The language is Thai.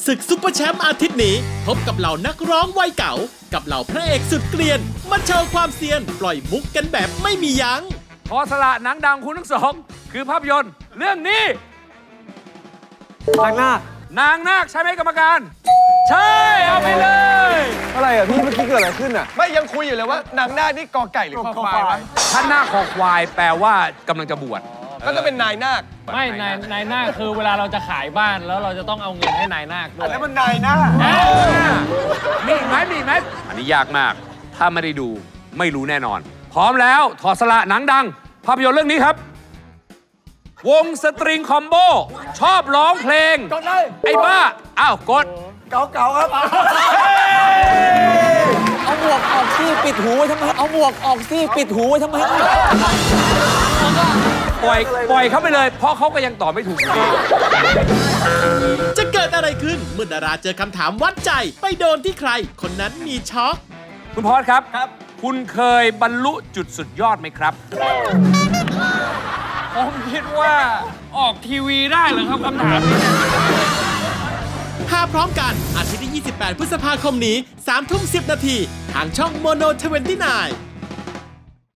ศึกซุปเปอร์แชมป์อาทิตย์นี้พบกับเหล่านักร้องวัยเก่ากับเหล่าพระเอกสุดเกรียนมาโชว์ความเซียนปล่อยมุกกันแบบไม่มียั้งพอสละหนังดังคุณทั้งสองคือภาพยนตร์เรื่องนี้นางนาคใช่ไหมกรรมการใช่เอาไปเลยอะไรอ่ะพี่เมื่อกี้เกิดอะไรขึ้นอ่ะไม่ยังคุยอยู่เลยว่านางนาคนี่กอไก่หรือคอควายวะท่านนาคคอควายแปลว่ากำลังจะบวชก็จะเป็นนายนาคไม่นายนาคคือเวลาเราจะขายบ้านแล้วเราจะต้องเอาเงินให้นายนาคด้วยอันนั้นมันนายนาคมีไหมอันนี้ยากมากถ้าไม่ได้ดูไม่รู้แน่นอนพร้อมแล้วถอดสละหนังดังภาพยนตร์เรื่องนี้ครับวงสตริงคอมโบชอบร้องเพลงกดเลยไอ้บ้าอ้าวกดเก่าครับเอาหมวกออกซี่ปิดหูไว้ทำไมเอาหมวกออกซี่ปิดหูไว้ทำไมปล่อยเขาไปเลยเพราะเขาก็ยังตอบไม่ถูกอยู่ดีจะเกิดอะไรขึ้นเมื่อดาราเจอคำถามวัดใจไปโดนที่ใครคนนั้นมีช็อกคุณพอสครับคุณเคยบรรลุจุดสุดยอดไหมครับผมคิดว่าออกทีวีได้เหรอครับคำถามหาพร้อมกันอาทิตย์ที่ 28 พฤษภาคมนี้ 3:10 นาทีทางช่องโมโน29